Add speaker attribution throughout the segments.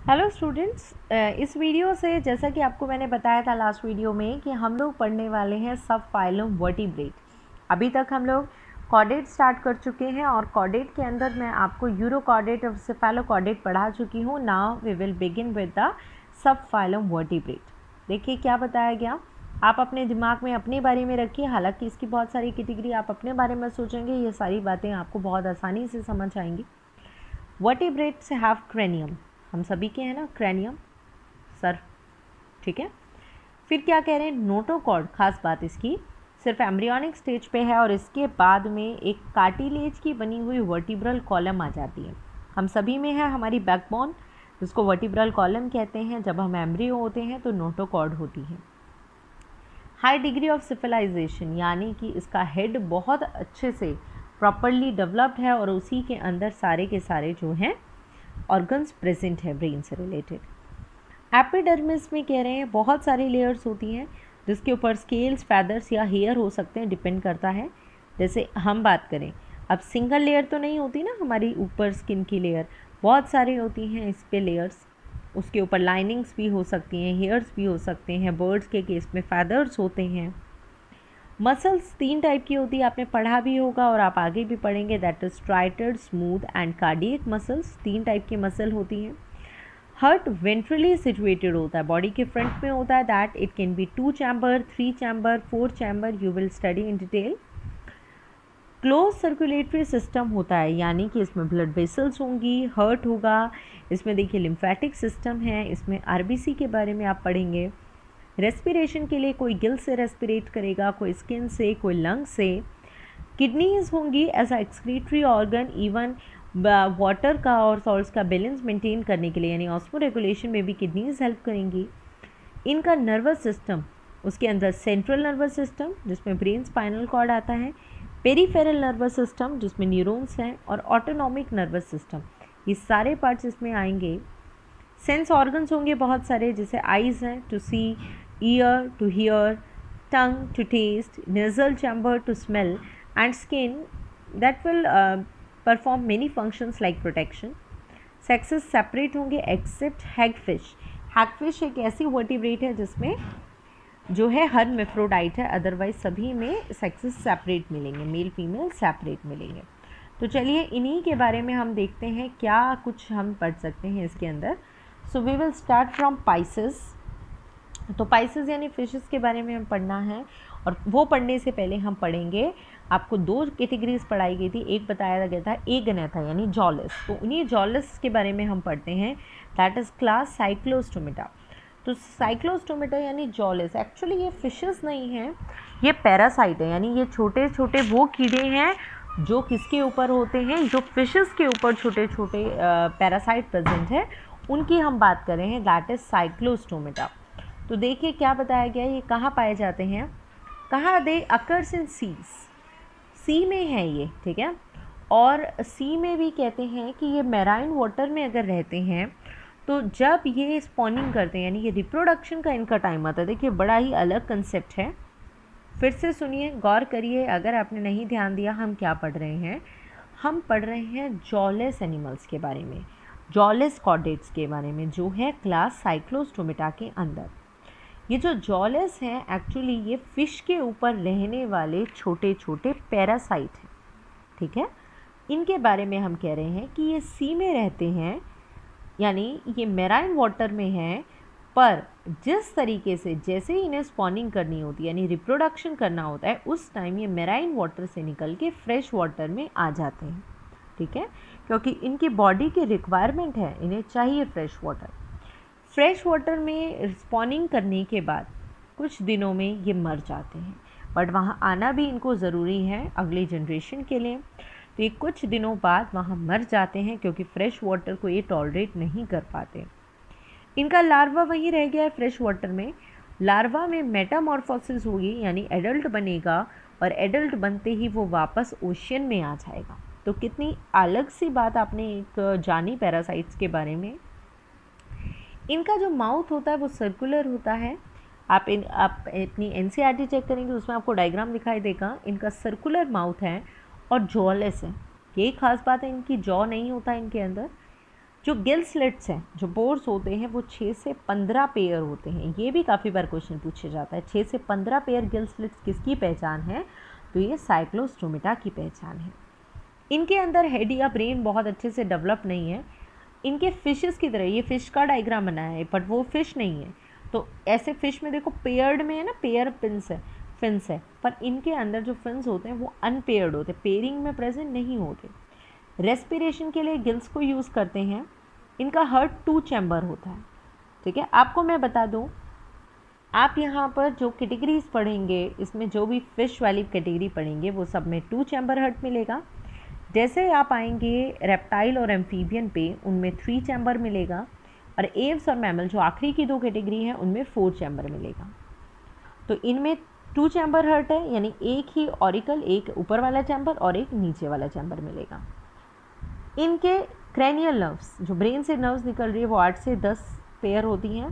Speaker 1: Hello students, इस video से जैसा कि आपको मैंने बताया था लास्ट वीडियो में कि हम लोग पढ़ने वाले हैं सब फाइलम वर्टिब्रेट। अभी तक हम लोग कॉर्डेट स्टार्ट कर चुके हैं और कॉर्डेट के अंदर मैं आपको यूरोकॉर्डेट और सेफेलोकॉर्डेट पढ़ा चुकी हूँ। Now we will begin with the sub phylum vertebrate. देखिए क्या बताया गया, आप अपने दिमाग में अपने बारे में रखिए। हालांकि इसकी बहुत सारी कैटेगरी आप अपने बारे में सोचेंगे, ये सारी बातें आपको बहुत आसानी से समझ आएंगी। वर्टिब्रेट्स हैव क्रेनियम, हम सभी के हैं ना क्रेनियम, सर, ठीक है। फिर क्या कह रहे हैं, नोटोकॉर्ड, खास बात इसकी सिर्फ एम्ब्रियोनिक स्टेज पे है और इसके बाद में एक कार्टिलेज की बनी हुई वर्टिब्रल कॉलम आ जाती है। हम सभी में है हमारी बैकबोन, जिसको वर्टिब्रल कॉलम कहते हैं। जब हम एम्ब्रियो होते हैं तो नोटोकॉर्ड होती है। हाई डिग्री ऑफ सिविलाइजेशन, यानी कि इसका हेड बहुत अच्छे से प्रॉपरली डेवलप्ड है और उसी के अंदर सारे के सारे जो हैं ऑर्गन्स प्रेजेंट है ब्रेन से रिलेटेड। एपिडर्मिस में कह रहे हैं बहुत सारी लेयर्स होती हैं जिसके ऊपर स्केल्स, फैदर्स या हेयर हो सकते हैं, डिपेंड करता है। जैसे हम बात करें, अब सिंगल लेयर तो नहीं होती ना हमारी ऊपर स्किन की लेयर, बहुत सारी होती हैं इस पे लेयर्स। उसके ऊपर लाइनिंग्स भी हो सकती हैं, हेयर्स भी हो सकते हैं, बर्ड्स के केस में फैदर्स होते हैं। मसल्स 3 टाइप की होती है, आपने पढ़ा भी होगा और आप आगे भी पढ़ेंगे, that is striated, smooth and cardiac muscles. 3 type की मसल होती हैं। हार्ट वेंट्रली सिचुएटेड होता है, बॉडी के फ्रंट में होता है, that it can be 2 chamber, 3 chamber, 4 chamber, you will study in detail. Close circulatory system होता है, यानी कि इसमें ब्लड वेसल्स होंगी, हार्ट होगा, इसमें देखिए लिम्फेटिक सिस्टम है, इसमें आरबीसी के बारे में आप पढ़ेंगे। रेस्पिरेशन के लिए कोई गिल से रेस्पिरेट करेगा, कोई स्किन से, कोई लंग से। किडनीज होंगी as a excretory organ, even water का और सॉल्ट्स का बैलेंस मेंटेन करने के लिए, यानी ऑस्मो रेगुलेशन में भी किडनीज हेल्प करेंगी। इनका नर्वस सिस्टम, उसके अंदर सेंट्रल नर्वस सिस्टम जिसमें ब्रेन स्पाइनल कॉर्ड आता है, पेरीफेरल नर्वस सिस्टम जिसमें न्यूरॉन्स हैं, और ऑटोनॉमिक नर्वस सिस्टम, ये सारे पार्ट्स इसमें आएंगे। सेंस ऑर्गन्स होंगे बहुत सारे, जैसे आइज़ हैं to see, ear to hear, tongue to taste, nasal chamber to smell, and skin that will perform many functions like protection. Sexes separate होंगे एक्सेप्ट हैगफिश। हैगफिश एक ऐसी वर्टिब्रेट है जिसमें जो है हर्माफ्रोडाइट है, अदरवाइज सभी में सेक्सेस सेपरेट मिलेंगे, मेल फीमेल सेपरेट मिलेंगे। तो चलिए इन्हीं के बारे में हम देखते हैं क्या कुछ हम पढ़ सकते हैं इसके अंदर। So we will start from Pisces. तो पाइसेस यानी फिशेस के बारे में हम पढ़ना है, और वो पढ़ने से पहले हम पढ़ेंगे, आपको 2 कैटेगरीज पढ़ाई गई थी, एक बताया गया था एगनेथा यानी जॉलिस। तो उन्हीं जॉलिस के बारे में हम पढ़ते हैं, दैट इज़ क्लास साइक्लोस्टोमेटा। तो साइक्लोस्टोमेटा यानी जॉलिस, एक्चुअली ये फिशेस नहीं है, ये पैरासाइट है, यानी ये छोटे छोटे वो कीड़े हैं जो किसके ऊपर होते हैं, जो फिशेस के ऊपर छोटे छोटे पैरासाइट प्रेजेंट है, उनकी हम बात कर रहे हैं, दैट इज़ साइक्लोस्टोमेटा। तो देखिए क्या बताया गया, ये कहाँ पाए जाते हैं, कहाँ, दे अकर्स इन सीज, सी में है ये, ठीक है। और सी में भी कहते हैं कि ये मैराइन वाटर में अगर रहते हैं तो जब ये स्पॉनिंग करते हैं, यानी ये रिप्रोडक्शन का इनका टाइम आता है। देखिए बड़ा ही अलग कंसेप्ट है, फिर से सुनिए, गौर करिए, अगर आपने नहीं ध्यान दिया हम क्या पढ़ रहे हैं, हम पढ़ रहे हैं जॉलेस एनिमल्स के बारे में, जॉलेस कॉर्डेट्स के बारे में, जो है क्लास साइक्लोस्टोमेटा के अंदर। ये जो जॉलेस हैं एक्चुअली ये फिश के ऊपर रहने वाले छोटे छोटे पैरासाइट हैं, ठीक है। इनके बारे में हम कह रहे हैं कि ये सी में रहते हैं, यानी ये मैराइन वाटर में हैं, पर जिस तरीके से जैसे ही इन्हें स्पॉनिंग करनी होती है, यानी रिप्रोडक्शन करना होता है, उस टाइम ये मैराइन वाटर से निकल के फ्रेश वाटर में आ जाते हैं, ठीक है, क्योंकि इनकी बॉडी की रिक्वायरमेंट है, इन्हें चाहिए फ्रेश वाटर। फ्रेश वाटर में स्पॉनिंग करने के बाद कुछ दिनों में ये मर जाते हैं, बट वहाँ आना भी इनको ज़रूरी है अगली जनरेशन के लिए। तो ये कुछ दिनों बाद वहाँ मर जाते हैं क्योंकि फ्रेश वाटर को ये टॉलरेट नहीं कर पाते। इनका लार्वा वहीं रह गया है फ्रेश वाटर में। लार्वा में मेटामॉर्फोसिस होगी, यानी एडल्ट बनेगा, और एडल्ट बनते ही वो वापस ओशियन में आ जाएगा। तो कितनी अलग सी बात आपने एक जानी पैरासाइट्स के बारे में। इनका जो माउथ होता है वो सर्कुलर होता है, आप अपनी एनसीईआरटी चेक करेंगे उसमें आपको डायग्राम दिखाई देगा। इनका सर्कुलर माउथ है और जॉलेस है, यही खास बात है, इनकी जॉ नहीं होता इनके अंदर। जो गिल स्लिट्स हैं, जो पोर्स होते हैं, वो 6 से 15 पेयर होते हैं। ये भी काफ़ी बार क्वेश्चन पूछा जाता है, 6 से 15 पेयर गिल स्लिट्स किसकी पहचान है? तो ये साइक्लोस्टोमेटा की पहचान है। इनके अंदर हेड या ब्रेन बहुत अच्छे से डेवलप नहीं है। इनके फिशेस की तरह, ये फिश का डायग्राम बनाया है बट वो फिश नहीं है। तो ऐसे फिश में देखो पेयर्ड में है ना, पेयर फिन्स है, पर इनके अंदर जो फिन्स होते हैं वो अनपेयर्ड होते हैं, पेयरिंग में प्रेजेंट नहीं होते। रेस्पिरेशन के लिए गिल्स को यूज़ करते हैं। इनका हार्ट 2 चैम्बर होता है। ठीक है, आपको मैं बता दूं, आप यहाँ पर जो कैटेगरीज पढ़ेंगे, इसमें जो भी फिश वाली कैटेगरी पढ़ेंगे वो सब में 2 चैम्बर हार्ट मिलेगा। जैसे आप आएंगे रेप्टाइल और एम्फीबियन पे, उनमें 3 चैम्बर मिलेगा। और एव्स और मैमल जो आखिरी की 2 कैटेगरी हैं, उनमें 4 चैम्बर मिलेगा। तो इनमें 2 चैम्बर हार्ट है, यानी एक ही ऑरिकल, एक ऊपर वाला चैम्बर और एक नीचे वाला चैम्बर मिलेगा। इनके क्रैनियल नर्व्स, जो ब्रेन से नर्व्स निकल रही है, वो 8 से 10 पेयर होती हैं।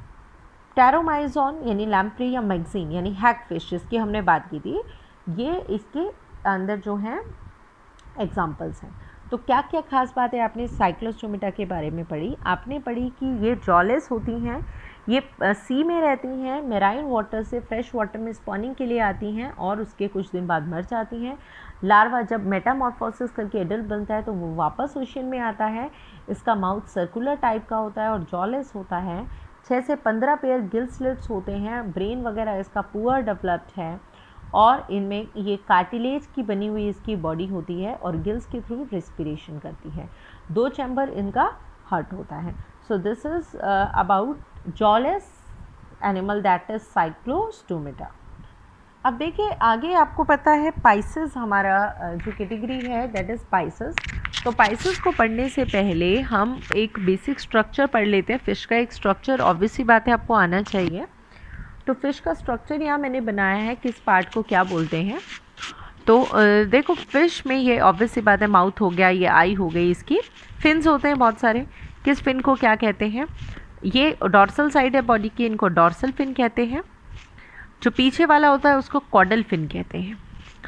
Speaker 1: टैरोमाइजॉन यानी लैम्प्रे या मैगजीन यानी हैगफिश जिसकी हमने बात की थी, ये इसके अंदर जो हैं एग्जाम्पल्स हैं। तो क्या क्या खास बात है आपने साइक्लोस्टोमेटा के बारे में पढ़ी? आपने पढ़ी कि ये जॉलेस होती हैं, ये सी में रहती हैं, मेराइन वाटर से फ्रेश वाटर में स्पॉनिंग के लिए आती हैं और उसके कुछ दिन बाद मर जाती हैं। लार्वा जब मेटामॉर्फोसिस करके एडल्ट बनता है तो वो वापस ओशन में आता है। इसका माउथ सर्कुलर टाइप का होता है और जॉलेस होता है। 6 से 15 पेयर गिल स्लिट्स होते हैं। ब्रेन वगैरह इसका पुअर डेवलप्ड है और इनमें ये कार्टिलेज की बनी हुई इसकी बॉडी होती है और गिल्स के थ्रू रेस्पिरेशन करती है। 2 चैम्बर इनका हार्ट होता है। So this is about jawless animal that is Cyclostomata. अब देखिए आगे, आपको पता है पाइसेस हमारा जो कैटेगरी है दैट इज़ पाइसेस। तो पाइसेस को पढ़ने से पहले हम एक बेसिक स्ट्रक्चर पढ़ लेते हैं। फ़िश का एक स्ट्रक्चर ऑब्वियसली बात है आपको आना चाहिए। तो फ़िश का स्ट्रक्चर यहाँ मैंने बनाया है, किस पार्ट को क्या बोलते हैं। तो देखो फ़िश में ये ऑब्वियसली बात है, माउथ हो गया, ये आई हो गई, इसकी फिन्स होते हैं बहुत सारे। किस फिन को क्या कहते हैं? ये डॉर्सल साइड है बॉडी की, इनको डॉर्सल फिन कहते हैं। जो पीछे वाला होता है उसको कॉडल फिन कहते हैं।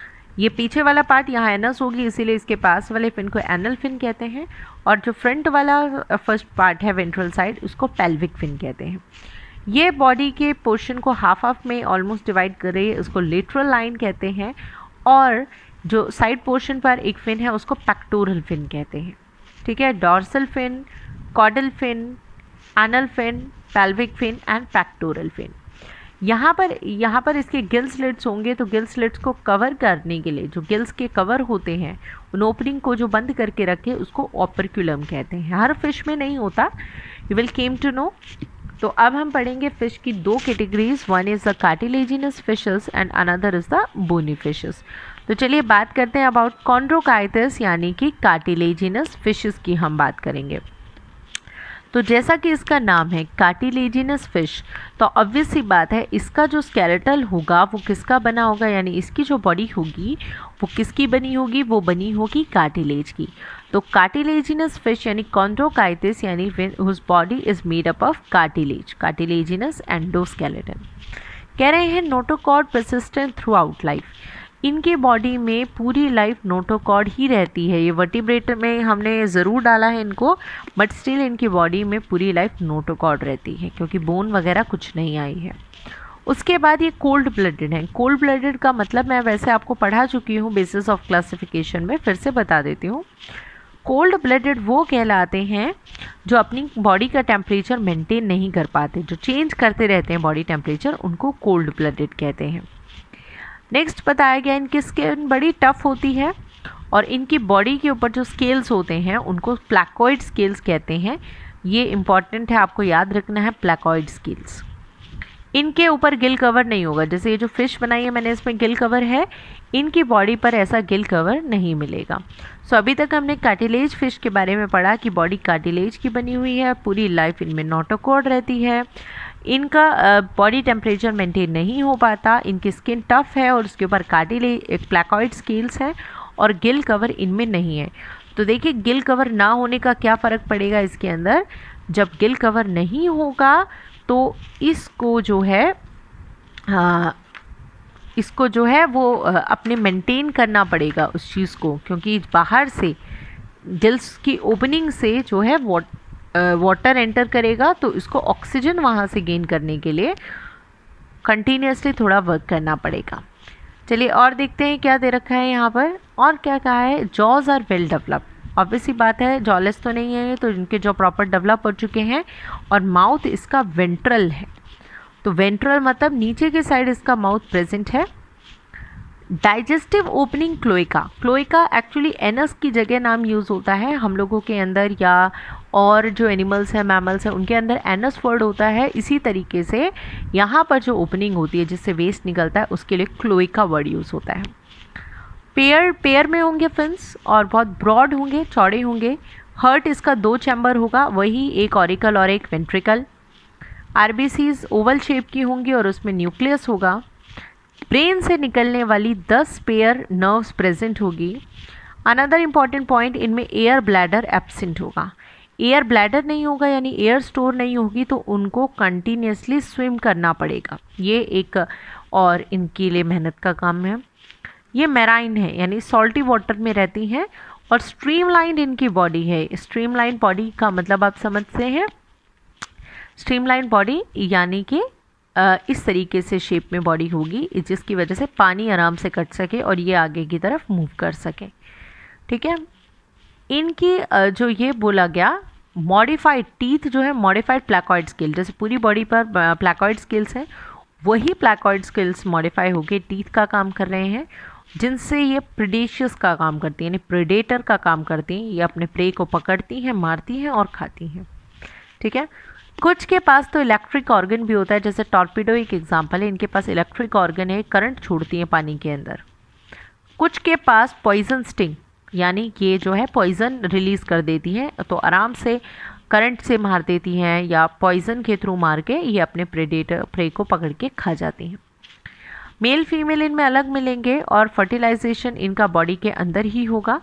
Speaker 1: ये पीछे वाला पार्ट यहाँ एनस होगी, इसीलिए इसके पास वाले फिन को एनल फिन कहते हैं। और जो फ्रंट वाला फर्स्ट पार्ट है वेंट्रल साइड, उसको पेल्विक फिन कहते हैं। ये बॉडी के पोर्शन को हाफ हाफ में ऑलमोस्ट डिवाइड कर रही है, उसको लेटरल लाइन कहते हैं। और जो साइड पोर्शन पर एक फिन है उसको पेक्टोरल फिन कहते हैं। ठीक है, dorsal fin, caudal fin, anal fin, pelvic fin and pectoral fin. यहाँ पर इसके गिल स्लिट्स होंगे, तो गिल स्लिट्स को कवर करने के लिए जो गिल्स के कवर होते हैं, उन ओपनिंग को जो बंद करके रखे, उसको ऑपरक्यूलम कहते हैं। हर फिश में नहीं होता, you will came to know. तो अब हम पढ़ेंगे फिश की 2 categories, one is the cartilaginous fishes and another is the bony fishes. तो चलिए बात करते हैं अबाउट कॉन्ड्रोकाइटिस यानी कि कार्टिलेजिनस फिशेस की हम बात करेंगे। तो जैसा कि इसका नाम है कार्टिलेजिनस फिश, तो ऑब्वियस सी बात है इसका जो स्केलेटल होगा वो किसका बना होगा, यानी इसकी जो बॉडी होगी वो किसकी बनी होगी? वो बनी होगी कार्टिलेज की। तो कार्टिलेजिनस फिश यानी कॉन्ड्रोकाइटिस यानी whose body is made up of cartilage, cartilaginous endoskeleton. कह रहे हैं notochord persistent throughout life. इनके बॉडी में पूरी लाइफ नोटोकॉर्ड ही रहती है। ये वर्टिब्रेट में हमने ज़रूर डाला है इनको, बट स्टिल इनकी बॉडी में पूरी लाइफ नोटोकॉर्ड रहती है क्योंकि बोन वगैरह कुछ नहीं आई है। उसके बाद ये कोल्ड ब्लडेड है। कोल्ड ब्लडेड का मतलब मैं वैसे आपको पढ़ा चुकी हूँ बेसिस ऑफ क्लासिफिकेशन में, फिर से बता देती हूँ। कोल्ड ब्लडेड वो कहलाते हैं जो अपनी बॉडी का टेम्परेचर मेंटेन नहीं कर पाते, जो चेंज करते रहते हैं बॉडी टेम्परेचर, उनको कोल्ड ब्लडेड कहते हैं। नेक्स्ट बताया गया इनकी स्किन बड़ी टफ होती है और इनकी बॉडी के ऊपर जो स्केल्स होते हैं उनको प्लैकॉइड स्केल्स कहते हैं। ये इंपॉर्टेंट है, आपको याद रखना है, प्लैकॉइड स्केल्स। इनके ऊपर गिल कवर नहीं होगा। जैसे ये जो फिश बनाई है मैंने, इसमें गिल कवर है, इनकी बॉडी पर ऐसा गिल कवर नहीं मिलेगा। सो अभी तक हमने कार्टिलेज फिश के बारे में पढ़ा कि बॉडी कार्टिलेज की बनी हुई है, पूरी लाइफ इनमें नोटोकॉर्ड रहती है, इनका बॉडी टेम्परेचर मेंटेन नहीं हो पाता, इनकी स्किन टफ है और उसके ऊपर कार्टिलेज प्लैकॉइड स्केल्स हैं और गिल कवर इनमें नहीं है। तो देखिए गिल कवर ना होने का क्या फ़र्क पड़ेगा इसके अंदर। जब गिल कवर नहीं होगा तो इसको जो है वो अपने मेंटेन करना पड़ेगा उस चीज़ को, क्योंकि बाहर से गिल्स की ओपनिंग से जो है वाटर एंटर करेगा, तो इसको ऑक्सीजन वहाँ से गेन करने के लिए कंटिन्यूसली थोड़ा वर्क करना पड़ेगा। चलिए और देखते हैं क्या दे रखा है यहाँ पर, और क्या कहा है, jaws are well develop. Obviously बात है, जॉलेस तो नहीं है, तो इनके जॉ प्रॉपर डेवलप हो चुके हैं, और माउथ इसका वेंट्रल है, तो वेंट्रल मतलब नीचे की साइड इसका माउथ प्रेजेंट है। Digestive opening cloaca, cloaca actually anus की जगह नाम यूज़ होता है हम लोगों के अंदर, या और जो एनिमल्स हैं, मैमल्स हैं, उनके अंदर एनस वर्ड होता है। इसी तरीके से यहाँ पर जो ओपनिंग होती है जिससे वेस्ट निकलता है, उसके लिए क्लोएका वर्ड यूज़ होता है। पेयर में होंगे फिन्स, और बहुत ब्रॉड होंगे, चौड़े होंगे। हर्ट इसका 2 चैम्बर होगा, वही एक ऑरिकल और एक वेंट्रिकल। आरबीसीज ओवल शेप की होंगी और उसमें न्यूक्लियस होगा। ब्रेन से निकलने वाली 10 पेयर नर्व्स प्रेजेंट होगी। अनदर इम्पॉर्टेंट पॉइंट, इनमें एयर ब्लैडर एब्सेंट होगा। एयर ब्लैडर नहीं होगा यानी एयर स्टोर नहीं होगी, तो उनको कंटिन्यूसली स्विम करना पड़ेगा, ये एक और इनके लिए मेहनत का काम है। ये मैराइन है यानी सॉल्टी वाटर में रहती हैं, और स्ट्रीमलाइन इनकी बॉडी है। स्ट्रीमलाइन बॉडी का मतलब आप समझते हैं, स्ट्रीमलाइन बॉडी यानी कि इस तरीके से शेप में बॉडी होगी, जिसकी वजह से पानी आराम से कट सके और ये आगे की तरफ मूव कर सके। ठीक है, इनकी जो ये बोला गया मॉडिफाइड टीथ जो है, मॉडिफाइड प्लैकॉइड स्केल, जैसे पूरी बॉडी पर प्लैकॉइड स्केल्स हैं, वही प्लैकॉइड स्केल्स मॉडिफाई होके टीथ का काम कर रहे हैं, जिनसे ये प्रेडेशियस का काम करती हैं, यानी प्रेडेटर का काम करती हैं। ये अपने प्रे को पकड़ती हैं, मारती हैं और खाती हैं। ठीक है, कुछ के पास तो इलेक्ट्रिक ऑर्गन भी होता है, जैसे टॉर्पीडो एक एग्जांपल है, इनके पास इलेक्ट्रिक ऑर्गन है, करंट छोड़ती हैं पानी के अंदर। कुछ के पास पॉइजन स्टिंग, यानी ये जो है पॉइजन रिलीज कर देती हैं, तो आराम से करंट से मार देती हैं या पॉइजन के थ्रू मार के ये अपने प्रे को पकड़ के खा जाती हैं। मेल फीमेल इनमें अलग मिलेंगे, और फर्टिलाइजेशन इनका बॉडी के अंदर ही होगा।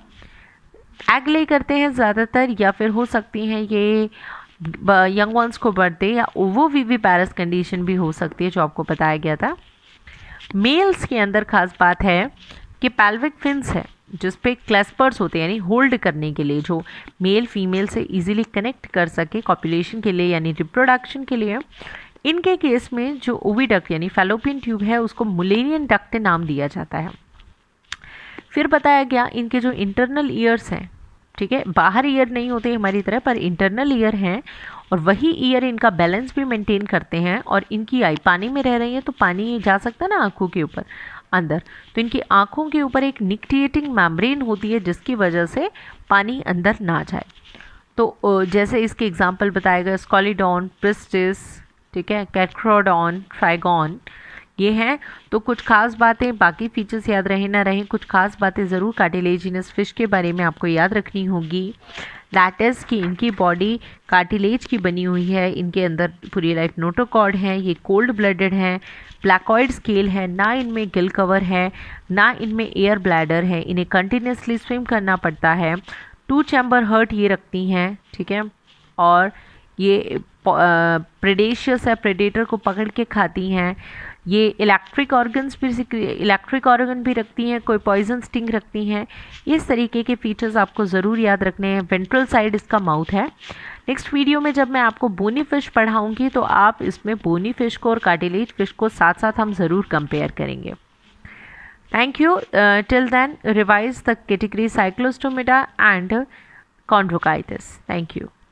Speaker 1: एग ले करते हैं ज़्यादातर, या फिर हो सकती हैं ये यंग वंस को बढ़ते, या ओवोविविपैरस कंडीशन भी हो सकती है जो आपको बताया गया था। मेल्स के अंदर खास बात है कि पैल्विक फिन्स है, जिस पे क्लैस्पर्स होते हैं, यानी होल्ड करने के लिए, जो मेल फीमेल से इजीली कनेक्ट कर सके कॉपुलेशन के लिए यानी रिप्रोडक्शन के लिए। इनके केस में जो ओविडक्ट यानी फैलोपियन ट्यूब है, उसको मुलेनियन डक्ट नाम दिया जाता है। फिर बताया गया इनके जो इंटरनल ईयर्स हैं, ठीक है, बाहर ईयर नहीं होते हमारी तरह, पर इंटरनल ईयर हैं, और वही ईयर इनका बैलेंस भी मेंटेन करते हैं। और इनकी आई पानी में रह रही है, तो पानी जा सकता है ना आँखों के ऊपर अंदर, तो इनकी आँखों के ऊपर एक निक्टिएटिंग मेम्ब्रेन होती है, जिसकी वजह से पानी अंदर ना जाए। तो जैसे इसके एग्जाम्पल बताया गया, स्कॉलिडॉन, प्रिस्टिस, ठीक है, कैक्रोडॉन, ट्राइगॉन, ये हैं। तो कुछ खास बातें, बाकी फीचर्स याद रहे ना रहे, कुछ खास बातें ज़रूर कार्टिलेजिनस फिश के बारे में आपको याद रखनी होगी। दैट इज़ कि इनकी बॉडी कार्टिलेज की बनी हुई है, इनके अंदर पूरी लाइफ नोटोकॉर्ड है, ये कोल्ड ब्लडेड हैं, प्लैकॉइड स्केल है, ना इनमें गिल कवर है, ना इनमें एयर ब्लैडर है, इन्हें कंटिन्यूसली स्विम करना पड़ता है। 2 चैम्बर हर्ट ये रखती हैं, ठीक है, और ये प्रेडेशियस है, प्रेडेटर को पकड़ के खाती हैं। ये इलेक्ट्रिक ऑर्गन भी रखती हैं, कोई पॉइजन स्टिंग रखती हैं। इस तरीके के फीचर्स आपको ज़रूर याद रखने हैं। वेंट्रल साइड इसका माउथ है। नेक्स्ट वीडियो में जब मैं आपको बोनी फिश पढ़ाऊंगी, तो आप इसमें बोनी फिश को और कार्टिलेज फिश को साथ साथ हम ज़रूर कंपेयर करेंगे। Thank you. Till then revise the category cyclostomata and chondrocaitis. Thank you.